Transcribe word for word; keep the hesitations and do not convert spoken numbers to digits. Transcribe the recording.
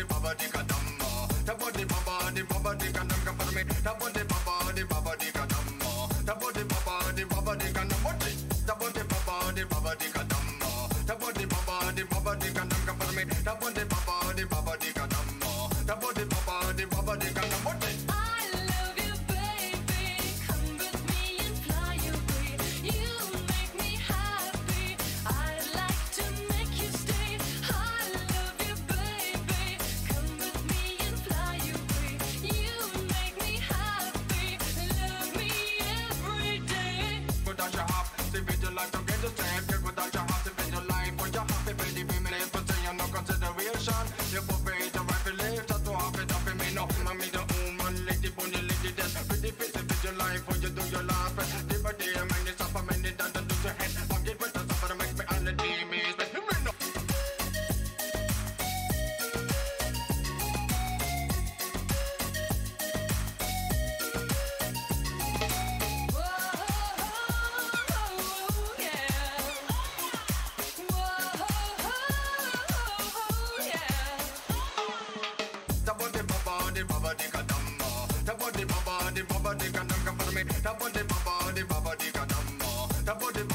the baba di kadamma. The body baba di baba di kadam for me. The body baba di baba di kadamma. The body baba di baba di kadam. The body baba di baba di kadamma. The body baba di baba di kadam for me. The body baba di baba di kadamma. The body baba di baba di kadam. I love you, baby. Come with me and fly away. You make me happy. I'd like to make you stay. I love you, baby. Come with me and fly away. You make me happy. Love me every day. Good that you have to be your life to get the same. Good that you have to be your life. But you have to be the feminine, but say you're no consideration. You put me the right to live. Just to have it up in me. No, I'm me the woman, lady, bunny, lady, that's pretty fit to be your life. When you do your life, day by day, I'm in the top of many that do your head. Forget what the top of make me on the demons. But you know. Baba di kadamma, the body baba di baba di kadam for me. The body baba di baba di kadamma, the body